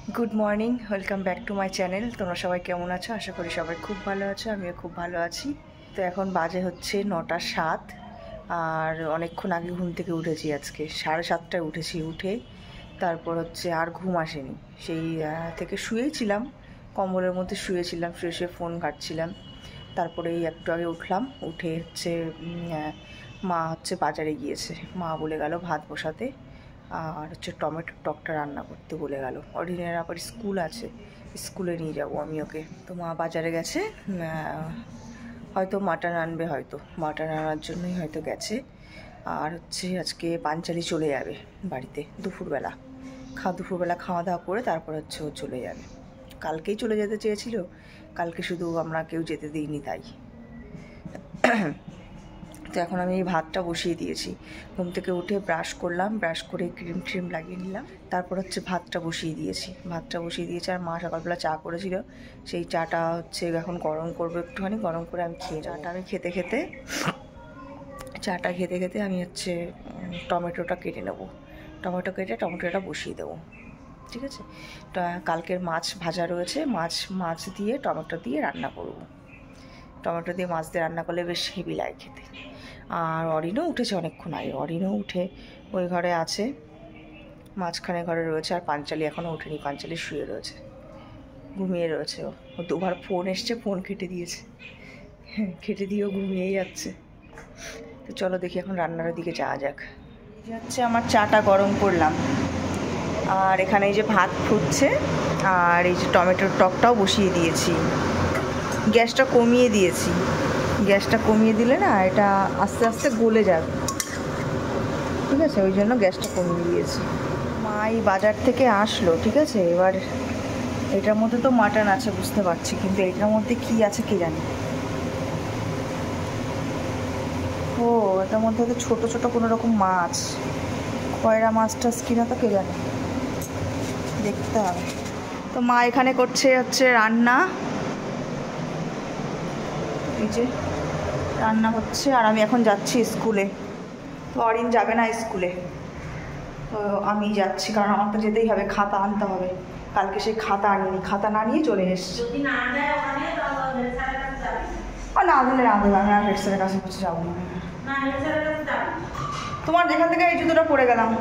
Good morning, welcome back to my channel. তোমরা সবাই কেমন আছো? আশা করি সবাই খুব ভালো আছো, আমিও খুব ভালো আছি। তো এখন বাজে হচ্ছে 9:07, আর অনেকক্ষণ আগে ঘুম থেকে উঠেছি। আজকে 7:30টায় উঠেছি। উঠে তারপর হচ্ছে আর ঘুম আসেনি, সেই থেকে শুয়েছিলাম, কম্বলের মধ্যে শুয়েছিলাম, শুয়ে শুয়ে ফোন ঘাঁটছিলাম। তারপরে এই একটু আগে উঠলাম, উঠে হচ্ছে মা হচ্ছে বাজারে গিয়েছে। মা বলে গেল ভাত বসাতে, আর হচ্ছে টমেটোর টকটা রান্না করতে বলে গেল। অরিনের আবার স্কুল আছে, স্কুলে নিয়ে যাবো আমি ওকে। তো মা বাজারে গেছে, হয়তো মাটন আনবে, হয়তো মাটন আনার জন্যই হয়তো গেছে। আর হচ্ছে আজকে পাঞ্চালি চলে যাবে বাড়িতে দুপুরবেলা। দুপুরবেলা খাওয়া দাওয়া করে তারপর হচ্ছে ও চলে যাবে। কালকেই চলে যেতে চেয়েছিল, কালকে শুধু আমরা কেউ যেতে দিইনি তাই। তো এখন আমি এই ভাতটা বসিয়ে দিয়েছি। ঘুম থেকে উঠে ব্রাশ করলাম, ব্রাশ করে ক্রিম ট্রিম লাগিয়ে নিলাম, তারপর হচ্ছে ভাতটা বসিয়ে দিয়েছি। আর মা সকালবেলা চা করেছিল, সেই চাটা হচ্ছে এখন গরম করবো, একটুখানি গরম করে আমি খেয়ে চাটা আমি খেতে খেতে আমি হচ্ছে টমেটোটা কেটে নেবো। টমেটো কেটে টমেটোটা বসিয়ে দেবো, ঠিক আছে? কালকের মাছ ভাজা রয়েছে, মাছ দিয়ে টমেটো দিয়ে রান্না করবো। টমেটো দিয়ে মাছ দিয়ে রান্না করলে বেশ হেভি লাগে খেতে। আর অরিনও উঠেছে অনেকক্ষণ আগে, অরিনও উঠে ওই ঘরে আছে, মাঝখানে ঘরে রয়েছে। আর পাঞ্চালি এখনও উঠেনি, পাঞ্চালি শুয়ে রয়েছে, ঘুমিয়ে রয়েছে। ও দুবার ফোন এসছে, ফোন কেটে দিয়েছে, কেটে দিয়েও ঘুমিয়েই যাচ্ছে। তো চলো দেখি এখন রান্নার দিকে যাওয়া যাক। হচ্ছে আমার চাটা গরম করলাম, আর এখানে এই যে ভাত ফুটছে, আর এই যে টমেটোর টকটাও বসিয়ে দিয়েছি। গ্যাসটা কমিয়ে দিলে না এটা আস্তে আস্তে গলে যাবে, ঠিক আছে? ওই জন্য গ্যাসটা কমিয়ে দিয়েছি। মা এই বাজার থেকে আসলো, ঠিক আছে? এবার এটার মধ্যে তো মাটন আছে বুঝতে পারছি, কিন্তু এটার মধ্যে কি আছে কে জানে। ও, এটার মধ্যে তো ছোটো ছোটো কোনো রকম মাছ, কয়রা মাছ টাছ কিনা তো কে জানে, দেখতে হবে। তো মা এখানে করছে হচ্ছে রান্না, এই যে রান্না হচ্ছে। আর আমি এখন যাচ্ছি স্কুলে। তো অরিন যাবে না স্কুলে, তো আমি যাচ্ছি, কারণ আমার তো যেতেই হবে, খাতা আনতে হবে। কালকে সেই খাতা আনিনি, খাতা না নিয়ে চলে এসেছি। না দিলে না দেবে, আমি আর হেড স্যারের কাছে কিছু যাবো না। তোমার এখান থেকে এই জুতোটা পরে গেলাম।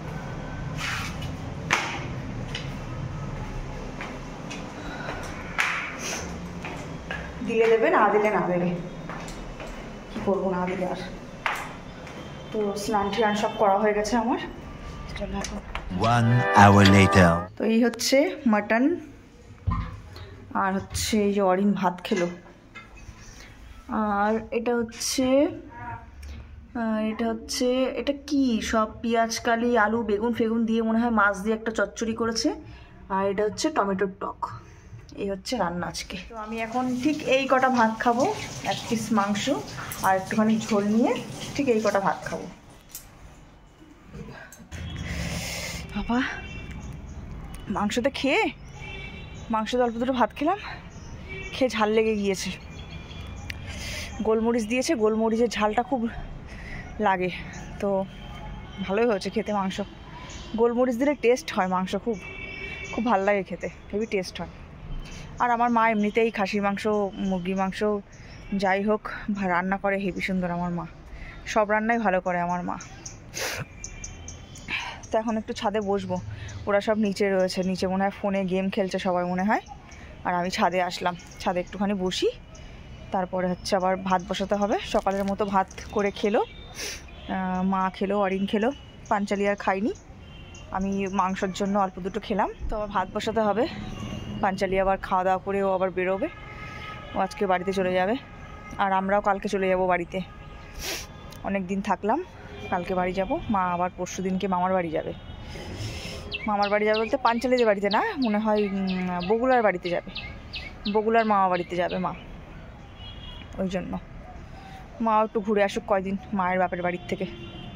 দিলে দেবে, না দিলে না দেবে, কি করবো না দিলে আর। তো স্নান টান সব করা হয়ে গেছে আমার। চলো এখন। 1 hour later. তো এই হচ্ছে মাটন, আর হচ্ছে এই যে অরিন ভাত খেলো। আর এটা হচ্ছে এটা কি সব পেঁয়াজ কালি আলু বেগুন ফেগুন দিয়ে মনে হয় মাছ দিয়ে একটা চচ্চড়ি করেছে। আর এটা হচ্ছে টমেটোর টক। এই হচ্ছে রান্না আজকে। তো আমি এখন ঠিক এই কটা ভাত খাবো, 1 পিস মাংস আর একটুখানি ঝোল নিয়ে ঠিক এই কটা ভাত খাবো। বাবা, মাংসতে অল্প দুটো ভাত খেলাম, খেয়ে ঝাল লেগে গিয়েছে। গোলমরিচ দিয়েছে, গোলমরিচের ঝালটা খুব লাগে, তো ভালোই হয়েছে খেতে মাংস। গোলমরিচ দিলে টেস্ট হয় মাংস, খুব খুব ভালো লাগে খেতে, হেভি টেস্ট হয়। আর আমার মা এমনিতেই খাসির মাংস মুরগির মাংস যাই হোক রান্না করে হেভি সুন্দর। আমার মা সব রান্নাই ভালো করে আমার মা। তো এখন একটু ছাদে বসবো, ওরা সব নিচে রয়েছে, নিচে মনে হয় ফোনে গেম খেলছে সবাই মনে হয়। আর আমি ছাদে আসলাম, ছাদে একটুখানি বসি, তারপরে হচ্ছে আবার ভাত বসাতে হবে। সকালের মতো ভাত করে খেলো, মা খেলো, অরিন খেলো, পাঞ্চালি আর খাইনি। আমি মাংসর জন্য অল্প দুটো খেলাম। তো আবার ভাত বসাতে হবে। পাঞ্চালি আবার খাওয়া দাওয়া করে ও আবার বেরোবে, ও আজকে বাড়িতে চলে যাবে। আর আমরাও কালকে চলে যাব বাড়িতে, অনেক দিন থাকলাম, কালকে বাড়ি যাব। মা আবার পরশু দিনকে মামার বাড়ি যাবে বলতে পাঞ্চালিদের বাড়িতে না, মনে হয় বগুলার বাড়িতে যাবে, বগুলার মামা বাড়িতে যাবে মা। ওই জন্য মাও একটু ঘুরে আসুক কয়দিন মায়ের বাপের বাড়ির থেকে।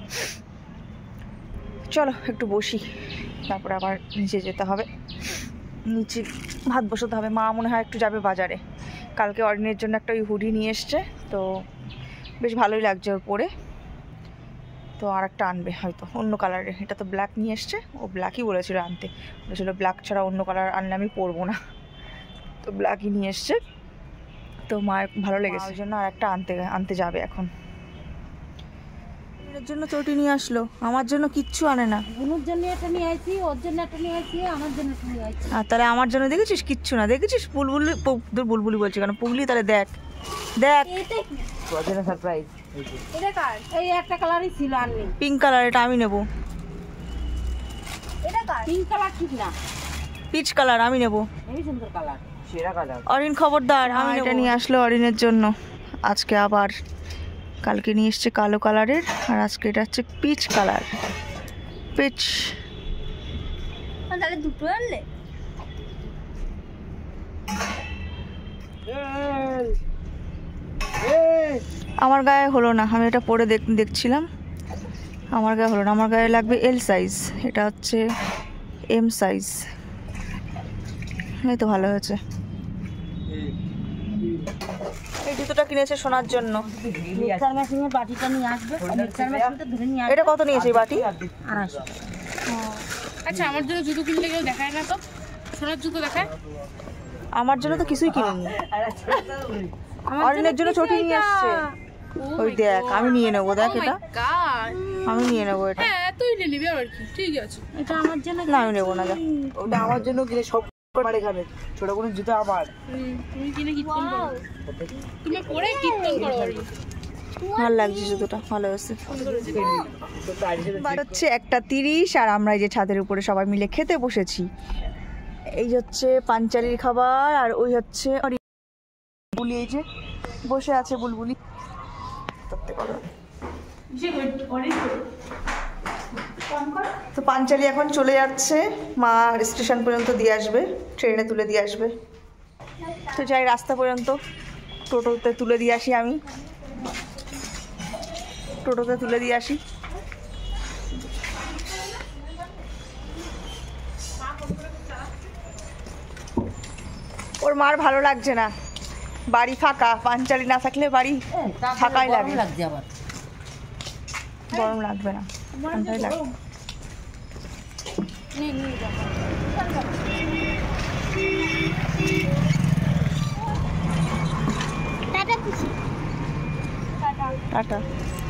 চলো একটু বসি, তারপরে আবার নিচে যেতে হবে, নিচে ভাত বসাতে হবে। মা মনে হয় একটু যাবে বাজারে, কালকে অরিনের জন্য একটা ওই হুডি নিয়ে এসছে, তো বেশ ভালোই লাগছে ওর পরে। তো আর একটা আনবে হয়তো অন্য কালারের। এটা তো ব্ল্যাক নিয়ে এসছে, ও ব্ল্যাকই বলেছিল আনতে, বলেছিল ব্ল্যাক ছাড়া অন্য কালার আনলে আমি পরবো না, তো ব্ল্যাকই নিয়ে এসছে। তো মায়ের ভালো লেগেছে, ওই জন্য আর একটা আনতে যাবে এখন। এর জন্য চটি নিয়ে আসলো, আমার জন্য কিচ্ছু আনে না। বুনুর জন্য একটা নিয়ে আসি, ওর জন্য একটা নিয়ে আসি, আমার জন্য একটা নিয়ে আসি। আর তাহলে আমার জন্য দেখেছিস কিচ্ছু না, দেখেছিস বুলবুলি বলছি কেন, পুগলি, তাহলে দেখ দেখ সারপ্রাইজ। এটা কার? এই একটা কালারই ছিল, আর নেই। পিঙ্ক কালার, এটা আমি নেবো। এটা কার? পিঙ্ক কালার ঠিক না, পিচ কালার আমি নেবো। হেবি সুন্দর কালার, সেরা কালার। অরিন খবরদার, আমি এটা নিয়ে আসলো অরিনের জন্য আজকে আবার। কালকে নিয়ে এসছে কালো কালারের, আর আজকে এটা হচ্ছে পিচ কালার, পিচ। তাহলে দুটো আনলে? আমার গায়ে হলো না, আমি এটা পরে দেখছিলাম, আমার গায়ে হলো না। আমার গায়ে লাগবে এল সাইজ, এটা হচ্ছে এম সাইজ। এই তো ভালো হয়েছে। এই জুতোটা কিনেছে শোনার জন্য। মিক্সার মেশিনের বাটিটা নিয়ে আসবে, মিক্সার মেশিনটা ধরে নিয়ে আসবে। এটা কত নিয়েছে এই বাটি? 250। আচ্ছা, আমার জন্য জুতো কিনতে কেউ দেখায় না তো? সোনার জুতো দেখায়? আমার জন্য তো কিছুই কিনিনি, অরিনের জন্য চটি নিয়ে আসছে। ওই দেখ, আমি নিয়ে নেবো, দেখ এটা আমি নিয়ে নেবো। এটা হ্যাঁ, তুই নিয়ে নিবি আর কি, ঠিক আছে। এটা আমার জন্য না, আমি নেবো না। ওটা আমার জন্য কিনে সব করে খাবে, ছোট কোনো জুতো আমার। তুমি কিনে কীর্তন করো, তুমি পরে কীর্তন করো। ভালো লাগছে জুতোটা, ভালো হয়েছে। হচ্ছে 1:30, আর আমরা এই যে ছাদের উপরে সবাই মিলে খেতে বসেছি। এই হচ্ছে পাঞ্চালির খাবার, আর ওই হচ্ছে বুলবুলি, এই যে বসে আছে বুলবুলি। তো পাঞ্চালি এখন চলে যাচ্ছে, মা স্টেশন পর্যন্ত দিয়ে আসবে, ট্রেনে তুলে দিয়ে আসবে। তো যাই রাস্তা পর্যন্ত, টোটোতে তুলে দিয়ে আসি, আমি টোটোতে তুলে দিয়ে আসি। ওর মার ভালো লাগছে না, বাড়ি ফাঁকা, পাঞ্চালি না থাকলে বাড়ি ফাঁকাই লাগে। আবার গরম লাগবে না, ঠান্ডাই লাগবে। টাটা।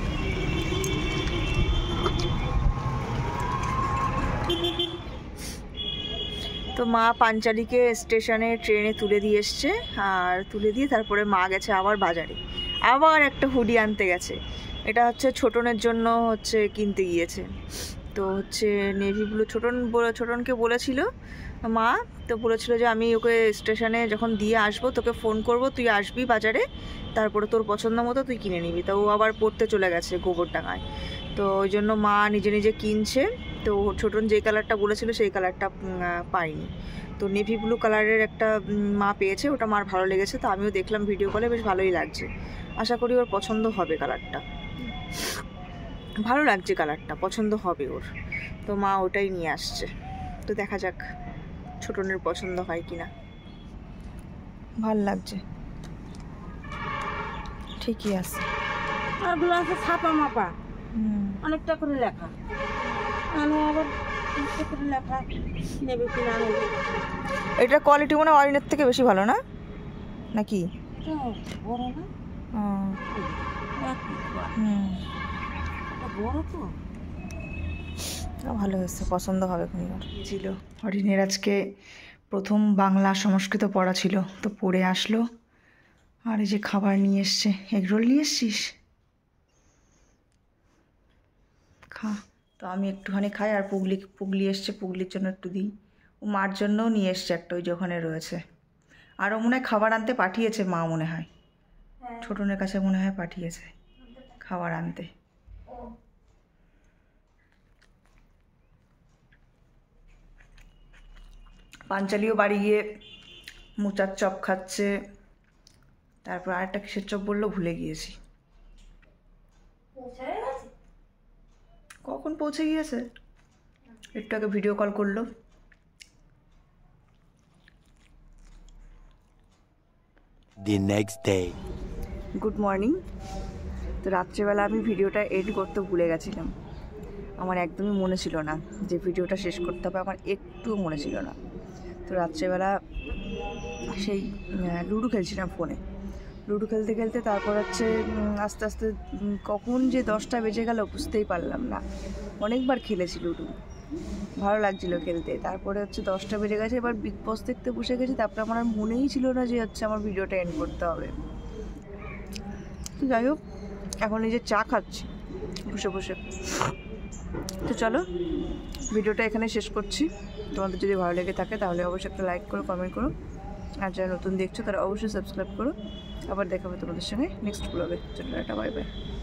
তো মা পাঞ্চালিকে স্টেশনে ট্রেনে তুলে দিয়ে এসছে, আর তুলে দিয়ে তারপরে মা গেছে আবার বাজারে, আবার একটা হুডি আনতে গেছে। এটা হচ্ছে ছোটনের জন্য হচ্ছে কিনতে গিয়েছে। তো হচ্ছে নেভি ব্লু, ছোটনকে বলেছিল মা, তো বলেছিল যে আমি ওকে স্টেশনে যখন দিয়ে আসবো তোকে ফোন করব, তুই আসবি বাজারে, তারপরে তোর পছন্দ মতো তুই কিনে নিবি। তো ও আবার পড়তে চলে গেছে গোবরডাঙ্গায়, তো ওই জন্য মা নিজে নিজে কিনছে। তো ছোটন যেই কালারটা বলেছিল সেই কালারটা পাইনি, তো নেভি ব্লু কালারের একটা মা পেয়েছে, ওটা মার ভালো লেগেছে। তো আমিও দেখলাম ভিডিও কলে, বেশ ভালোই লাগছে, আশা করি ওর পছন্দ হবে কালারটা, ভালো লাগছে কালারটা, পছন্দ হবে ওর। তো মা ওটাই নিয়ে আসছে, তো দেখা যাক ছোটনের পছন্দ হয় কিনা। ভাল লাগছে, ঠিকই আছে। আর গুলো আছে ছাপা মাপা, অনেকটা করে লেখা, আমি আবার অনেকটা করে লেখা নেবে কিনা নেবে। এটার কোয়ালিটি মনে হয় অরিনের থেকে বেশি ভালো, না নাকি? বড় না, বড় তো ভালো হয়েছে, পছন্দ হবে খুনিবার। ছিল অরিনের আজকে প্রথম বাংলা সংস্কৃত পড়া ছিল, তো পড়ে আসলো। আর এই যে খাবার নিয়ে এসছে, এগরোল নিয়ে এসছিস, খা। তো আমি একটুখানি খাই, আর পুগলি এসছে, পুগলির জন্য একটু দিই। ও মার জন্যও নিয়ে এসছে একটা, ওই যে ওখানে রয়েছে। আরও মনে হয় খাবার আনতে পাঠিয়েছে মা, মনে হয় ছোটনের কাছে মনে হয় পাঠিয়েছে খাবার আনতে। পাঞ্চালিও বাড়ি গিয়ে মোচার চপ খাচ্ছে, তারপর আরেকটা কিসের চপ বললো ভুলে গিয়েছি। কখন পৌঁছে গিয়েছে, একটু আগে ভিডিও কল করলো। The next day. Good morning. তো তো রাত্রেবেলা আমি ভিডিওটা এডিট করতে ভুলে গেছিলাম, আমার একদমই মনে ছিল না যে ভিডিওটা শেষ করতে হবে, আমার একটুও মনে ছিল না। তো রাত্রেবেলা সেই লুডো খেলছিলাম ফোনে, লুডো খেলতে খেলতে তারপর হচ্ছে আস্তে আস্তে কখন যে 10টা বেজে গেল বুঝতেই পারলাম না। অনেকবার খেলেছি লুডো, ভালো লাগছিল খেলতে। তারপরে হচ্ছে 10টা বেজে গেছে, এবার বিগ বস দেখতে বসে গেছি। তারপরে আমার আর মনেই ছিল না যে হচ্ছে আমার ভিডিওটা এন্ড করতে হবে। তো যাই হোক, এখন এই যে চা খাচ্ছি বসে বসে। তো চলো ভিডিওটা এখানে শেষ করছি। তোমাদের যদি ভালো লেগে থাকে তাহলে অবশ্যই একটা লাইক করো, কমেন্ট করো, আর যারা নতুন দেখছো তারা অবশ্যই সাবস্ক্রাইব করো। আবার দেখা হবে তোমাদের সঙ্গে নেক্সট ব্লগে। চলো টাটা, বাই বাই।